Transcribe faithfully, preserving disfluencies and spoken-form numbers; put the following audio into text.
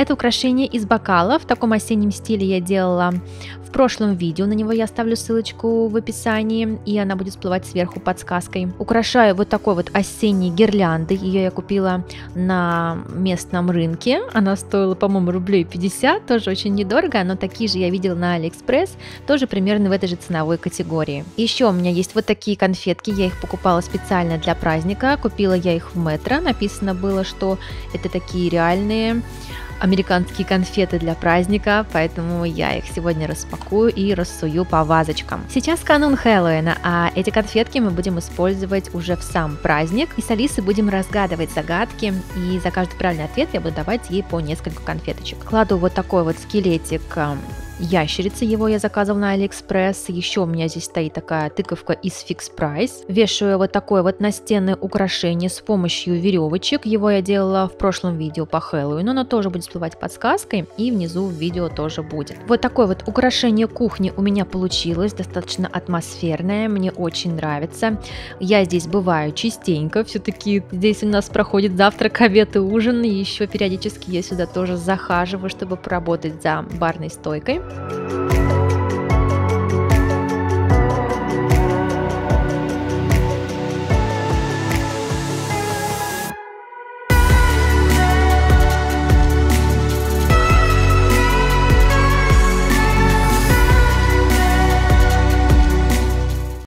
Это украшение из бокала в таком осеннем стиле я делала в прошлом видео, на него я оставлю ссылочку в описании, и она будет всплывать сверху подсказкой. Украшаю вот такой вот осенней гирляндой, ее я купила на местном рынке, она стоила, по-моему, рублей пятьдесят, тоже очень недорого, но такие же я видела на Алиэкспресс, тоже примерно в этой же ценовой категории. Еще у меня есть вот такие конфетки, я их покупала специально для праздника, купила я их в Метро, написано было, что это такие реальные американские конфеты для праздника, поэтому я их сегодня распакую и рассую по вазочкам. Сейчас канун Хэллоуина, а эти конфетки мы будем использовать уже в сам праздник, и с Алисой будем разгадывать загадки, и за каждый правильный ответ я буду давать ей по несколько конфеточек. Кладу вот такой вот скелетик ящерицы, его я заказывала на Алиэкспресс. Еще у меня здесь стоит такая тыковка из Fix Price. Вешаю вот такое вот настенное украшение с помощью веревочек. Его я делала в прошлом видео по Хэллоуину, оно тоже будет всплывать подсказкой, и внизу в видео тоже будет. Вот такое вот украшение кухни у меня получилось, достаточно атмосферное, мне очень нравится. Я здесь бываю частенько, все-таки здесь у нас проходит завтрак, обед и ужин, и еще периодически я сюда тоже захаживаю, чтобы поработать за барной стойкой.